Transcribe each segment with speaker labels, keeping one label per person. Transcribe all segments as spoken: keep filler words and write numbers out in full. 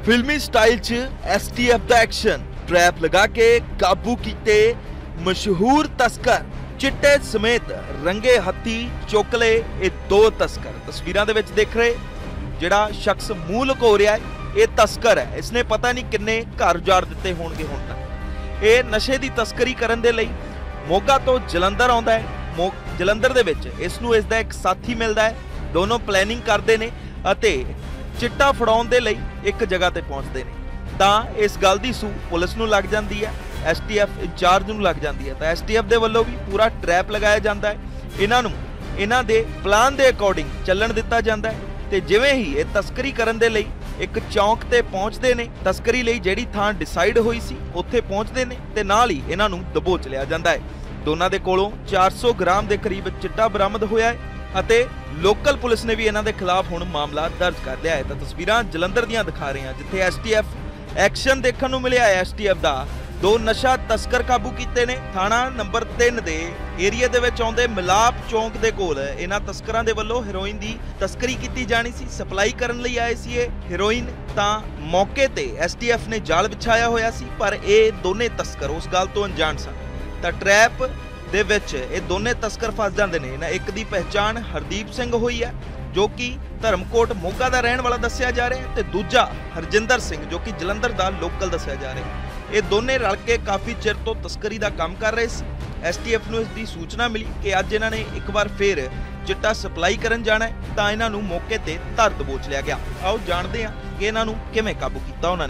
Speaker 1: फिल्मी स्टाइल च S T F का एक्शन ट्रैप लगा के काबू किते मशहूर तस्कर चिट्टे समेत रंगे हत्थी चुकले ये दो तस्कर। तस्वीरां दे विच देख रहे जिहड़ा शख्स मूह लुको रहा है ये तस्कर है। इसने पता नहीं किन्ने घर उजाड़ दिते होणगे हुण तक। ये नशे की तस्करी करन दे लई मोगा तो जलंधर आउंदा है। जलंधर दे विच इसनूं इसदा एक साथी मिलदा है। दोनों प्लैनिंग करदे ने अते चिट्टा फड़ाउण दे लई एक जगह ते पहुंचदे ने तां इस गल दी सूह पुलिस नूं लग जांदी है, एस टी एफ इंचार्ज नूं लग जांदी है। तां एस टी एफ दे वल्लों भी पूरा ट्रैप लगाया जांदा है। इन्हां नूं इन्हां दे प्लान दे अकॉर्डिंग चलण दिता जांदा है ते जिवें ही ये तस्करी करन दे लई एक चौंक ते पहुंचदे ने, तस्करी लई जिहड़ी थां डिसाइड होई सी उत्थे पहुंचदे ने ते नाल ही इन्हां नूं दबोच लिया जांदा है। दोनां दे कोलों चार सौ ग्राम के करीब चिट्टा बरामद होया है ਅਤੇ लोकल पुलिस ने भी इन्हां दे खिलाफ हुण मामला दर्ज कर लिया है। तो तस्वीरां जलंधर दियां दिखा रहे हैं जिथे एस टी एफ एक्शन देखने नूं मिलिया है। एस टी एफ दा दो नशा तस्कर काबू कीते ने। थाना नंबर तीन दे एरिया दे विच आउंदे मिलाप चौंक दे कोल इन्हां तस्करां दे वल्लों हेरोइन दी तस्करी कीती जानी सी। सप्लाई करन लई आए सी ये हेरोइन। तां मौके ते एस टी एफ ने जाल विछाया होया सी पर ये दोने तस्कर उस गल तो अनजाण सन। तां ट्रैप दे विच ये दोने तस्कर फस जांदे ने। इन्हां एक दी पहचान हरदीप सिंह हुई है जो कि धर्मकोट मोगा दा रहण वाला दस्सिया जा रहा है ते दूजा हरजिंदर सिंह जो कि जलंधर दा लोकल दस्सिया जा रहा है। ये दोने रल के काफ़ी चिर तो तस्करी दा काम कर रहे सी। एस टी एफ नूं इसदी सूचना मिली कि अज इन्हां ने एक बार फिर चिट्टा सप्लाई करन जाना है तां इन्हां नूं मौके ते धर दबोच लिया गया। आओ जाणदे हां कि इन्हां नूं किवें काबू कीता उन्हां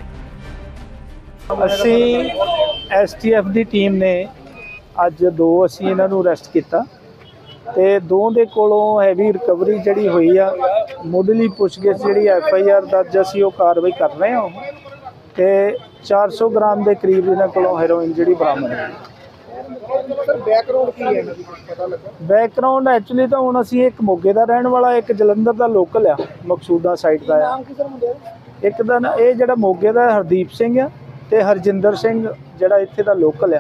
Speaker 1: ने।
Speaker 2: असीं एस टी एफ दी टीम ने अज दो असीं इन्हां नूं अरैसट कीता ते दो दे कोलों हैवी रिकवरी जिहड़ी हुई आ मुੱਢਲੀ पुछगिछ जिहड़ी एफ आई आर दर्ज असीं वो कार्रवाई कर रहे हैं ते चार सौ ग्राम के करीब इन्हां कोलों हेरोइन जिहड़ी बरामद है। बैकग्राउंड की है पता लगा? बैकग्राउंड एक्चुअली तो हुण असीं एक मोगे दा रहण वाला एक जलंधर दा लोकल आ मकसूदा साइड दा आ। एक दा ना ये जिहड़ा मोगे दा हरदीप सिंह आ ते हरजिंदर सिंह जिहड़ा इत्थे दा लोकल आ।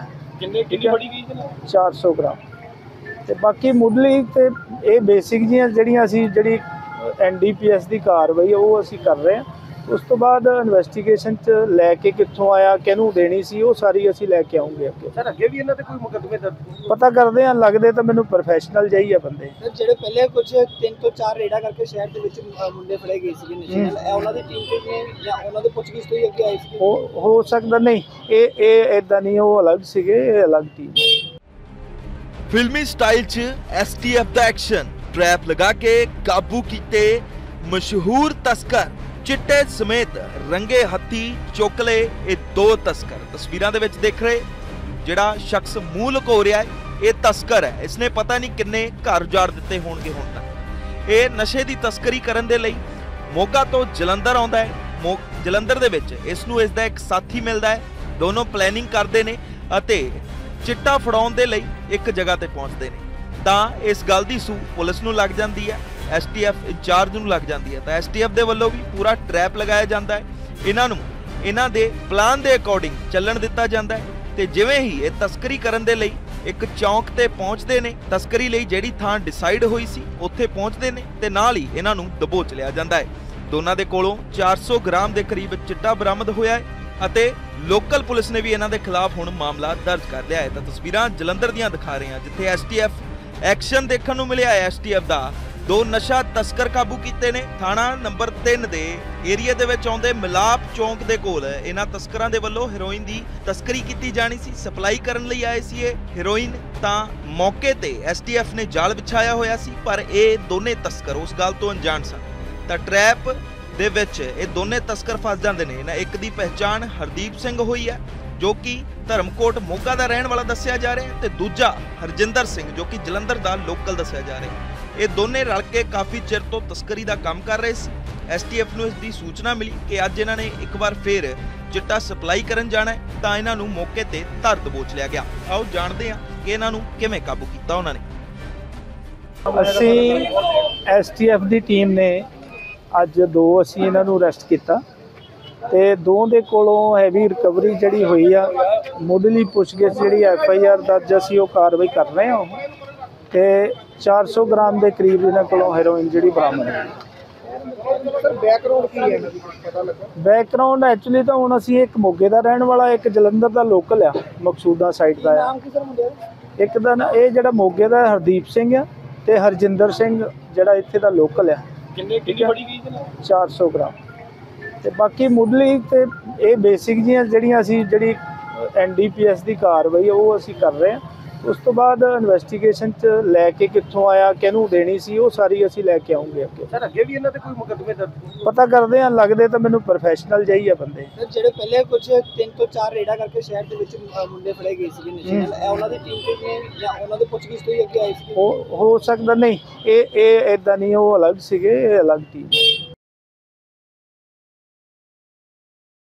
Speaker 2: चार सौ ग्राम ते बाकी मुੱਢਲੀ ते ये बेसिक जियां जिहड़ियां असीं जिहड़ी एन डी पी एस की कार्रवाई वो असीं कर रहे हैं। उस तो बाद इन्वेस्टिगेशन च लैके कित्थों आया किहनूं देनी सी वो सारी असीं लैके आऊँगे अगे। सर अगे भी इन्हां ते कोई मुकदमे दर्ज पता करदे हैं। लगदे तो मैनूं प्रोफैशनल ਜਿਹੀ ਆ ਬੰਦੇ ਜਿਹੜੇ ਪਹਿਲੇ ਕੁਝ तीन ਤੋਂ चार ਰੇਡਾ ਕਰਕੇ ਸ਼ਹਿਰ ਦੇ ਵਿੱਚ ਮੁੰਡੇ ਫੜੇ ਗਏ ਸੀਗੇ ਨਸ਼ੇ ਨਾਲ ਇਹ ਉਹਨਾਂ ਦੀ ਟੀਮ ਤੇ ਨੇ ਜਾਂ ਉਹਨਾਂ ਦੇ ਪੁੱਛਗਿੱਛ ਤੋਂ ਹੀ ਅੱਗੇ ਆਏ ਸੀ। ਹੋ ਹੋ ਸਕਦਾ ਨਹੀਂ ਇਹ ਇਹ ਇਦਾਂ ਨਹੀਂ ਉਹ ਅਲੱਗ ਸੀਗੇ ਇਹ ਅਲੱਗ ਟੀਮ।
Speaker 1: फिल्मी स्टाइल च एस टी एफ का एक्शन ट्रैप लगा के काबू किते मशहूर तस्कर चिट्टे समेत रंगे हत्थी चुकले ये दो तस्कर। तस्वीरां दे विच देख रहे जिहड़ा शख्स मूह लुको रहा है ये तस्कर है। इसने पता नहीं किन्ने घर उजाड़ दिते होणगे हुण तक। ये नशे की तस्करी करन दे लई मोगा तो जलंधर आउंदा है। जलंधर दे विच इसनूं इसदा एक साथी मिलदा है। दोनों प्लैनिंग करदे ने अते चिट्टा फड़ाउण दे लई एक जगह ते पहुंचदे ने तां इस गल दी सूह पुलिस नूं लग जांदी है, एस टी एफ इंचार्ज नूं लग जांदी है। तां एस टी एफ दे वल्लों भी पूरा ट्रैप लगाया जांदा है। इन्हां नूं इन्हां दे प्लान दे अकॉर्डिंग चलण दिता जांदा है ते जिवें ही ये तस्करी करन दे लई एक चौंक ते पहुंचदे ने, तस्करी लई जिहड़ी थां डिसाइड होई सी उत्थे पहुंचदे ने ते नाल ही इन्हां नूं दबोच लिया जांदा है। दोनां दे कोलों चार सौ ग्राम के करीब चिट्टा बरामद होया है ਅਤੇ लोकल पुलिस ने भी इन्हां दे खिलाफ हुण मामला दर्ज कर लिया है। तो तस्वीरां जलंधर दियां दिखा रहे हैं जिथे एस टी एफ एक्शन देखने नूं मिलिया है। एस टी एफ दा दो नशा तस्कर काबू कीते ने। थाना नंबर तीन दे एरिया दे विच आउंदे मिलाप चौंक दे कोल इन्हां तस्करां दे वल्लों हेरोइन दी तस्करी कीती जानी सी। सप्लाई करन लई आए सी ये हेरोइन। तां मौके ते एस टी एफ ने जाल विछाया होया सी पर ये दोने तस्कर उस गल तो अनजाण सन। तां ट्रैप दे विच ये दोने तस्कर फस जांदे ने। इन्हां एक दी पहचान हरदीप सिंह हुई है जो कि धर्मकोट मोगा दा रहण वाला दस्सिया जा रहा है ते दूजा हरजिंदर सिंह जो कि जलंधर दा लोकल दस्सिया जा रहा है। ये दोने रल के काफ़ी चिर तो तस्करी का काम कर रहे सी। एस टी एफ नूं इसदी सूचना मिली कि अज इन्हां ने एक बार फिर चिट्टा सप्लाई करन जाना है तां इन्हां नूं मौके ते धर दबोच लिया गया। आओ जाणदे हां कि इन्हां नूं किवें काबू कीता उन्हां ने।
Speaker 2: असीं एस टी एफ दी टीम ने अज दो असीं इन्हां नूं अरैसट कीता ते दो दे कोलों हैवी रिकवरी जिहड़ी हुई आ मुੱਢਲੀ पुछगिछ जिहड़ी एफ आई आर दर्ज असीं वो कार्रवाई कर रहे हैं ते चार सौ ग्राम के करीब इन्हां कोलों हेरोइन जिहड़ी बरामद है।
Speaker 3: ਸਰ ਬੈਕਗ੍ਰਾਉਂਡ ਕੀ ਹੈ ਇਹਨਾਂ ਦੀ ਕੁਝ ਪਤਾ ਲੱਗਾ?
Speaker 2: ਬੈਕਗ੍ਰਾਉਂਡ ਐਕਚੁਅਲੀ ਤਾਂ ਹੁਣ ਅਸੀਂ ਇੱਕ ਮੋਗੇ ਦਾ ਰਹਿਣ ਵਾਲਾ, ਇੱਕ ਜਲੰਧਰ ਦਾ ਲੋਕਲ ਆ, ਮਕਸੂਦਾ ਸਾਈਡ ਦਾ ਆ।
Speaker 3: ਨਾਮ ਕੀ ਸਰ ਮੁੰਡੇ ਦਾ?
Speaker 2: ਇੱਕ ਦਾ ਨਾ ਇਹ ਜਿਹੜਾ ਮੋਗੇ ਦਾ ਹਰਦੀਪ ਸਿੰਘ ਆ, ਤੇ ਹਰਜਿੰਦਰ ਸਿੰਘ ਜਿਹੜਾ ਇੱਥੇ ਦਾ ਲੋਕਲ ਆ।
Speaker 3: ਕਿੰਨੇ ਕਿੰਨੀ ਬੜੀ ਗਈ ਸੀ?
Speaker 2: ਚਾਰ ਸੌ ਗ੍ਰਾਮ। ਤੇ ਬਾਕੀ ਮੁੱਢਲੀ ਤੇ ਇਹ ਬੇਸਿਕ ਜੀਆਂ ਜਿਹੜੀਆਂ ਅਸੀਂ ਜਿਹੜੀ ਐਨ ਡੀ ਪੀ ਐਸ ਦੀ ਕਾਰਵਾਈ ਉਹ ਅਸੀਂ ਕਰ ਰਹੇ ਹਾਂ। ਉਸ ਤੋਂ ਬਾਅਦ ਇਨਵੈਸਟੀਗੇਸ਼ਨ 'ਚ ਲੈ ਕੇ ਕਿੱਥੋਂ ਆਇਆ, ਕਿਹਨੂੰ ਦੇਣੀ ਸੀ, ਉਹ ਸਾਰੀ ਅਸੀਂ ਲੈ ਕੇ ਆਉਂਗੇ ਅੱਗੇ।
Speaker 3: ਸਰ ਅੱਗੇ ਵੀ ਇਹਨਾਂ ਤੇ ਕੋਈ ਮੁਕੱਦਮੇ ਦਰਜ?
Speaker 2: ਪਤਾ ਕਰਦੇ ਆ, ਲੱਗਦੇ ਤਾਂ ਮੈਨੂੰ ਪ੍ਰੋਫੈਸ਼ਨਲ ਜਿਹੀ ਆ ਬੰਦੇ।
Speaker 3: ਸਰ ਜਿਹੜੇ ਪਹਿਲੇ ਕੁਝ ਤਿੰਨ ਤੋਂ ਚਾਰ ਰੇਡਾਂ ਕਰਕੇ ਸ਼ਹਿਰ ਦੇ ਵਿੱਚ ਮੁੰਡੇ ਫੜੇ ਗਏ ਸੀਗੇ ਨਸ਼ੇ ਨਾਲ, ਇਹ ਉਹਨਾਂ ਦੀ ਟੀਮ ਦੇ ਨੇ ਜਾਂ ਉਹਨਾਂ ਦੇ ਪੁੱਛਗਿੱਛ ਤੋਂ ਹੀ ਅੱਗੇ ਆਏ ਸੀ?
Speaker 2: ਹੋ ਹੋ ਸਕਦਾ ਨਹੀਂ, ਇਹ ਇਹ ਇਦਾਂ ਨਹੀਂ, ਉਹ ਅਲੱਗ ਸੀਗੇ, ਇਹ ਅਲੱਗ ਟੀਮ।